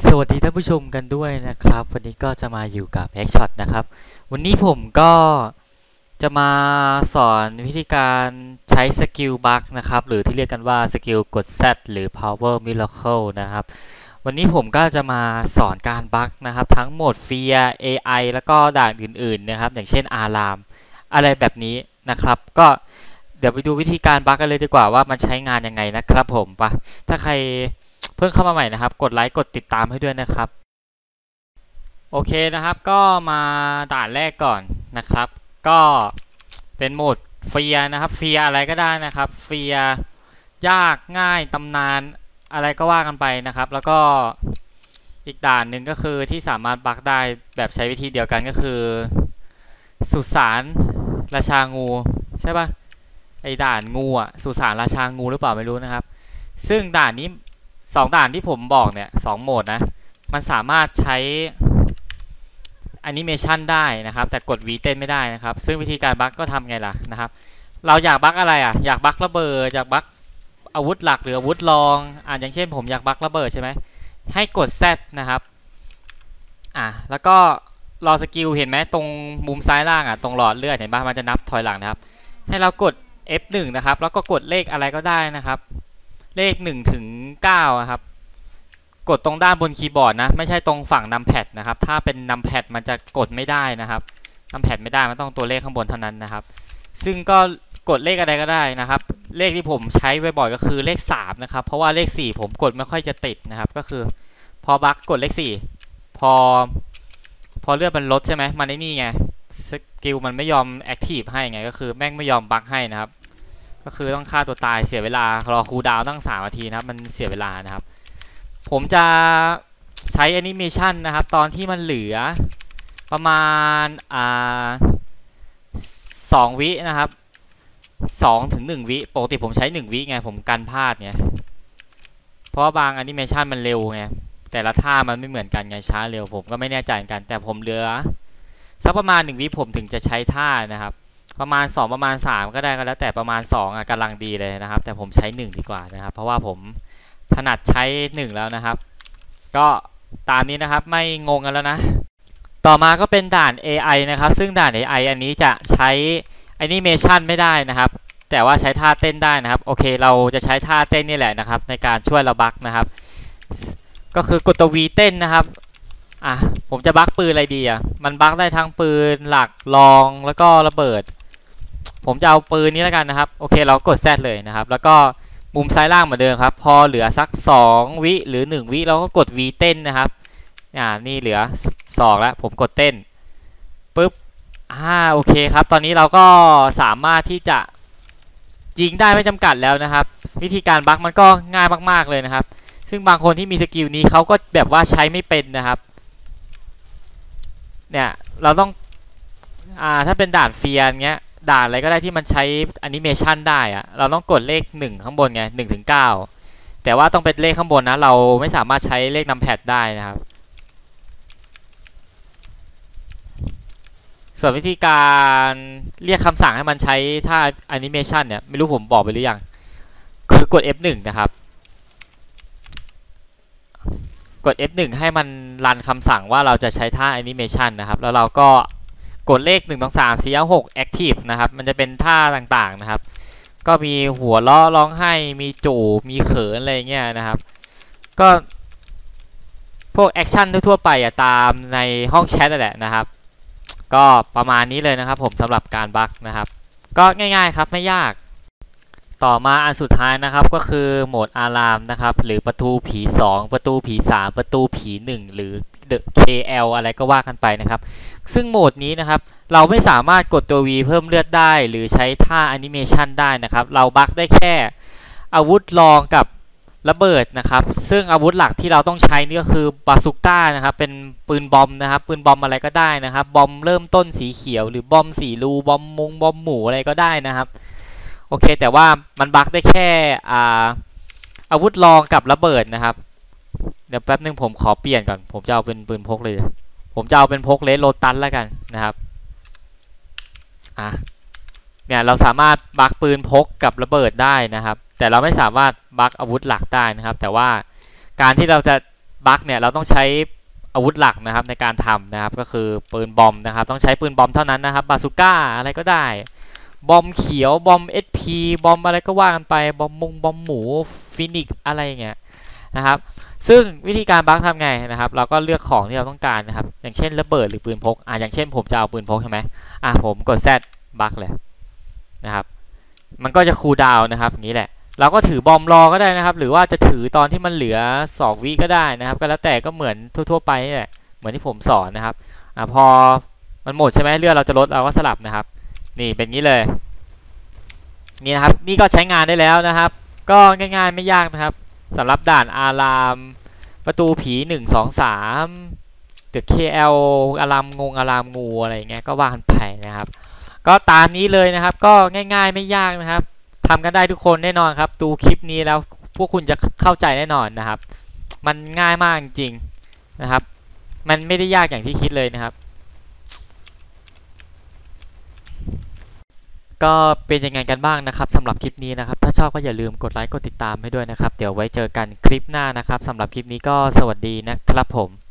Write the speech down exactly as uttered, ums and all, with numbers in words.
สวัสดีท่านผู้ชมกันด้วยนะครับวันนี้ก็จะมาอยู่กับ Hackshot นะครับวันนี้ผมก็จะมาสอนวิธีการใช้สกิลบัคนะครับหรือที่เรียกกันว่าสกิลกด Z หรือ Power Miracle นะครับวันนี้ผมก็จะมาสอนการบัคนะครับทั้งโหมด Fear เอ ไอ แล้วก็ด่านอื่นๆนะครับอย่างเช่น Alarm อะไรแบบนี้นะครับก็เดี๋ยวไปดูวิธีการบัคกันเลยดีกว่าว่ามันใช้งานยังไงนะครับผมปะถ้าใครเพิ่งเข้ามาใหม่นะครับกดไลค์กดติดตามให้ด้วยนะครับโอเคนะครับก็มาด่านแรกก่อนนะครับก็เป็นโหมดเฟียนะครับเฟียอะไรก็ได้นะครับเฟียยากง่ายตำนานอะไรก็ว่ากันไปนะครับแล้วก็อีกด่านหนึ่งก็คือที่สามารถบัคได้แบบใช้วิธีเดียวกันก็คือสุสานราชางูใช่ปะไอด่านงูอ่ะสุสานราชางูหรือเปล่าไม่รู้นะครับซึ่งด่านนี้สองด่านที่ผมบอกเนี่ยสองโหมดนะมันสามารถใช้แอนิเมชันได้นะครับแต่กด V เต้นไม่ได้นะครับซึ่งวิธีการบัคก็ทำไงล่ะนะครับเราอยากบัคอะไรอ่ะอยากบัคระเบิดอยากบัคอาวุธหลักหรืออาวุธรองอ่าอย่างเช่นผมอยากบัคระเบิดใช่ไหมให้กด Z นะครับอ่ะแล้วก็รอสกิลเห็นไหมตรงมุมซ้ายล่างอ่ะตรงหลอดเลือดเห็นป่ะมันจะนับถอยหลังนะครับให้เรากด เอฟ หนึ่ง นะครับแล้วก็กดเลขอะไรก็ได้นะครับเลขหนึ่งถึงเก้าครับกดตรงด้านบนคีย์บอร์ดนะไม่ใช่ตรงฝั่งนัมแพดนะครับถ้าเป็นนัมแพดมันจะกดไม่ได้นะครับนัมแพดไม่ได้มันต้องตัวเลขข้างบนเท่านั้นนะครับซึ่งก็กดเลขอะไรก็ได้นะครับเลขที่ผมใช้บ่อยๆก็คือเลขสามนะครับเพราะว่าเลขสี่ผมกดไม่ค่อยจะติดนะครับก็คือพอบัคกดเลขสี่พอพอเลือดมันลดใช่ไหมมันไอ้นี่ไงสกิลมันไม่ยอมแอคทีฟให้ไงก็คือแม่งไม่ยอมบัคให้นะครับก็คือต้องฆ่าตัวตายเสียเวลารอคูลดาวน์ตั้งสามนาทีนะครับมันเสียเวลานะครับผมจะใช้แอนิเมชันนะครับตอนที่มันเหลือประมาณอ่าสองวินะครับสองถึงหนึ่งวิปกติผมใช้หนึ่งวิไงผมกันพลาดไงเพราะบางแอนิเมชันมันเร็วไงแต่ละท่ามันไม่เหมือนกันไงช้าเร็วผมก็ไม่แน่ใจเหมือนกันแต่ผมเหลือสักประมาณหนึ่งวิผมถึงจะใช้ท่านะครับประมาณสองประมาณสามก็ได้ก็แล้วแต่ประมาณสองอ่ะกำลังดีเลยนะครับแต่ผมใช้หนึ่งดีกว่านะครับเพราะว่าผมถนัดใช้หนึ่งแล้วนะครับก็ตามนี้นะครับไม่งงกันแล้วนะต่อมาก็เป็นด่าน เอ ไอ นะครับซึ่งด่าน เอ ไอ อันนี้จะใช้แอนิเมชันไม่ได้นะครับแต่ว่าใช้ท่าเต้นได้นะครับโอเคเราจะใช้ท่าเต้นนี่แหละนะครับในการช่วยเราบัคนะครับก็คือกดตัว V เต้นนะครับอ่ะผมจะบัคปืนอะไรดีอ่ะมันบัคได้ทั้งปืนหลักรองแล้วก็ระเบิดผมจะเอาปืนนี้แล้วกันนะครับโอเคเรากด Z เลยนะครับแล้วก็มุมซ้ายล่างเหมือนเดิมครับพอเหลือสักสองวิหรือหนึ่งวิเราก็กด V เต้นนะครับอ่านี่เหลือสองแล้วผมกดเต้นปึ๊บอ่าโอเคครับตอนนี้เราก็สามารถที่จะยิงได้ไม่จำกัดแล้วนะครับวิธีการบัคมันก็ง่ายมากๆเลยนะครับซึ่งบางคนที่มีสกิลนี้เขาก็แบบว่าใช้ไม่เป็นนะครับเนี่ยเราต้องอ่าถ้าเป็นด่านเฟียร์เงี้ยด่านอะไรก็ได้ที่มันใช้แอนิเมชันได้อะเราต้องกดเลขหนึ่งข้างบนไงหนึ่งถึงเก้าแต่ว่าต้องเป็นเลขข้างบนนะเราไม่สามารถใช้เลขนัมแพดได้นะครับส่วนวิธีการเรียกคำสั่งให้มันใช้ท่าแอนิเมชันเนี่ยไม่รู้ผมบอกไปหรือยังคือกด เอฟ หนึ่ง นะครับกด เอฟ หนึ่ง ให้มันรันคำสั่งว่าเราจะใช้ท่าแอนิเมชันนะครับแล้วเราก็กดเลขหนึ่ง สอง สาม สี่ ห้า หก Active นะครับมันจะเป็นท่าต่างๆนะครับก็มีหัวล้อร้องไห้มีจูบมีเขินอะไรเงี้ยนะครับก็พวกแอคชั่นทั่วๆไปอะตามในห้องแชทนั่นแหละนะครับก็ประมาณนี้เลยนะครับผมสำหรับการบัคนะครับก็ง่ายๆครับไม่ยากต่อมาอันสุดท้ายนะครับก็คือโหมดอารามนะครับหรือประตูผีสองประตูผีสามประตูผีหนึ่งหรือ The เค แอล อะไรก็ว่ากันไปนะครับซึ่งโหมดนี้นะครับเราไม่สามารถกดตัว V เพิ่มเลือดได้หรือใช้ท่าแอนิเมชันได้นะครับเราบัคได้แค่อาวุธรองกับระเบิดนะครับซึ่งอาวุธหลักที่เราต้องใช้นี่ก็คือบาซูก้านะครับเป็นปืนบอมนะครับปืนบอมอะไรก็ได้นะครับบอมเริ่มต้นสีเขียวหรือบอมสีรูบอมมุงบอมหมูอะไรก็ได้นะครับโอเคแต่ว่ามันบัคได้แค่อ่าอาวุธรองกับระเบิดนะครับเดี๋ยวแป๊บนึงผมขอเปลี่ยนก่อนผมจะเอาเป็นปืนพกเลยผมจะเอาเป็นพกเลสโลตัสแล้วกันนะครับอ่ะเนี่ยเราสามารถบัคปืนพกกับระเบิดได้นะครับแต่เราไม่สามารถบัคอาวุธหลักได้นะครับแต่ว่าการที่เราจะบั๊กเนี่ยเราต้องใช้อาวุธหลักนะครับในการทำนะครับก็คือปืนบอมนะครับต้องใช้ปืนบอมเท่านั้นนะครับบาซูก้าอะไรก็ได้บอมเขียวบอม เอส พี บอมอะไรก็ว่ากันไปบอมมุงบอมหมูฟินิกอะไรเงี้ยนะครับซึ่งวิธีการบั๊กทำไงนะครับเราก็เลือกของที่เราต้องการนะครับอย่างเช่นระเบิดหรือปืนพกอ่ะอย่างเช่นผมจะเอาปืนพกใช่ไหมอ่ะผมกด Z บั๊กเลยนะครับมันก็จะคูลดาวน์นะครับอย่างนี้แหละเราก็ถือบอมรอก็ได้นะครับหรือว่าจะถือตอนที่มันเหลือสองวิก็ได้นะครับก็แล้วแต่ก็เหมือนทั่วๆไปนี่แหละเหมือนที่ผมสอนนะครับอ่ะพอมันหมดใช่ไหมเลือดเราจะลดเราก็สลับนะครับนี่เป็นงี้เลยนี่นะครับนี่ก็ใช้งานได้แล้วนะครับก็ง่ายๆไม่ยากนะครับสำหรับด่านอารามประตูผีหนึ่ง สอง สามตึก เค แอล อารามงงอารามงูอะไรเงี้ยก็ว่ากันไปนะครับก็ตามนี้เลยนะครับก็ง่ายๆไม่ยากนะครับทำกันได้ทุกคนแน่นอนครับดูคลิปนี้แล้วพวกคุณจะเข้าใจแน่นอนนะครับมันง่ายมากจริงๆนะครับมันไม่ได้ยากอย่างที่คิดเลยนะครับก็เป็นยังไงกันบ้างนะครับสำหรับคลิปนี้นะครับถ้าชอบก็อย่าลืมกดไลค์กดติดตามให้ด้วยนะครับเดี๋ยวไว้เจอกันคลิปหน้านะครับสำหรับคลิปนี้ก็สวัสดีนะครับผม